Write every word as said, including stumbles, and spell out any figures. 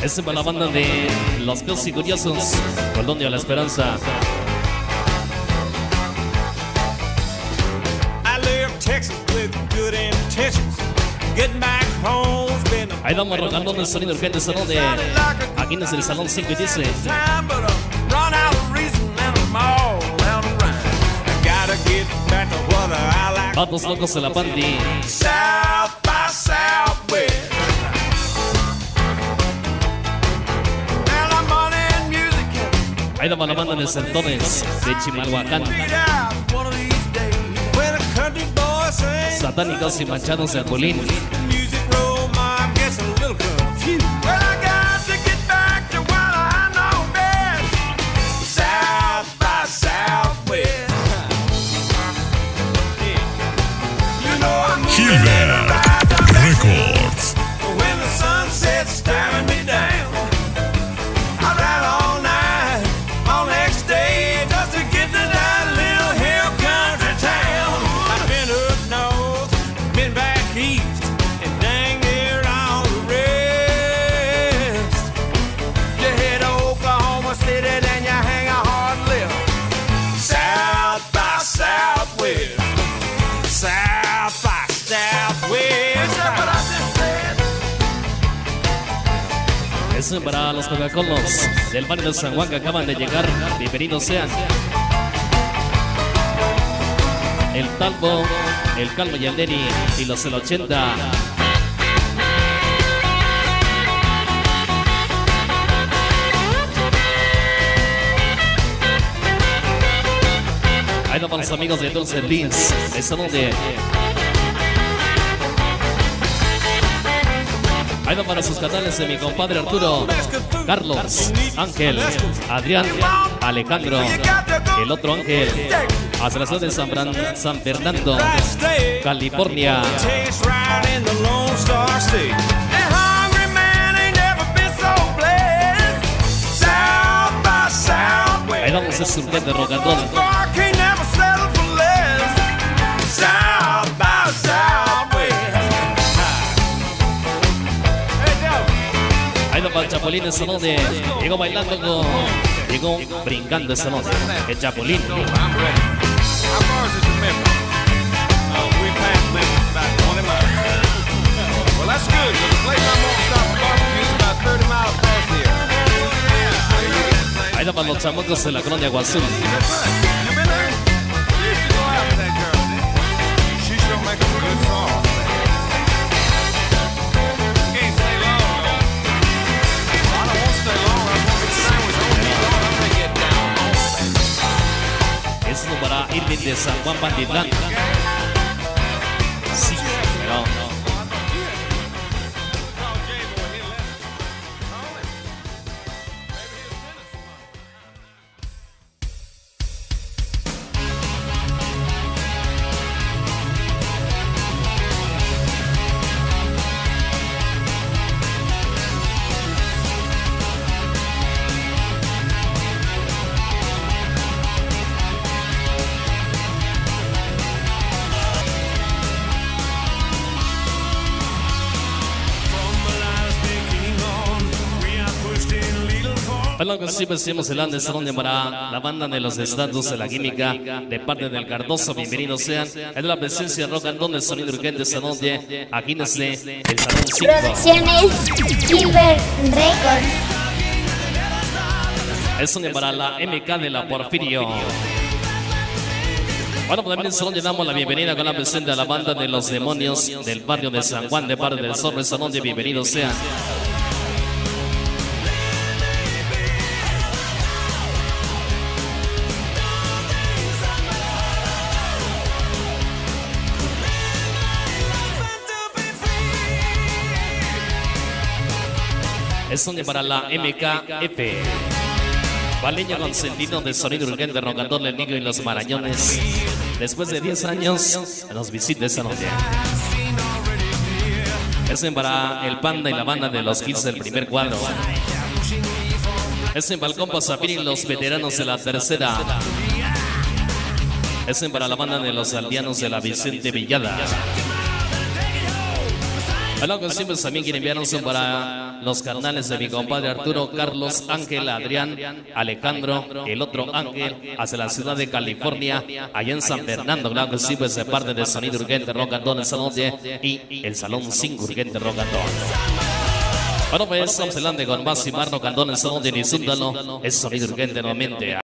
Es para la banda de Los Feos y Curiosos, Colonia La Esperanza. Ahí vamos rogando en el sonido urgente salón de... Aquí es el salón cinco y dice... Vatos locos en la pandi. Ahí vamos la banda de Santones de Chimalhuacán. Satánicos y manchados de Arbolín. Gilbert Records. Es para los Coca-Colos del barrio de San Juan que acaban de llegar. Bienvenidos sean. El Talbo, el Calvo y el Neri y los del ochenta. Ahí van los amigos de Dulce Beans. Eso donde... Ahí van para sus canales de mi compadre Arturo, Carlos, Ángel, Adrián, Alejandro, el otro Ángel, hasta la ciudad de San, Bran, San Fernando, California. Ahí vamos a surgir de rock and roll. Ahí va para el Chapulín, esa noche. Llegó bailando con... Llegó brincando esa noche. El Chapulín. Ahí va para los chamacos de la colonia Guazul. Esto para Irving de San Juan Pantitlán. Sí, pero no. Lo que sí decimos el Andes, donde para la banda de los estatus de la química de parte del Cardoso, bienvenidos sean. Es la presencia de rock and roll del sonido urgente esta noche, aquí desde el Salón cinco. Producciones Gilbert Records. Es donde para la M K de la Porfirio. Bueno, pues también solo le damos la bienvenida con la presencia de la banda de los demonios del barrio de San Juan de parte del Zorro, esta noche, bienvenidos sean. Es donde para la M K F. Valeño consentido de sonido urgente, rock and roll, el Niño y los Marañones. Después de diez años, nos visita esta noche. Es para el Panda y la banda de los Kids del primer cuadro. Es en Balcón Pasapir y los veteranos de la tercera. Es para la banda de los aldeanos de la Vicente Villada. Bueno, que siempre también quieren enviar un saludo para los canales de mi compadre Arturo, Carlos, Ángel, Adrián, Alejandro, el otro Ángel, hacia la ciudad de California, allá en San Fernando. Claro que sí, pues de parte del Sonido Urgente Rock and Roll esta noche y el Salón cinco Urgente Rock and Roll. Bueno, pues estamos adelante con más y más rock and roll esta noche, disfrútalo, es Sonido Urgente nuevamente.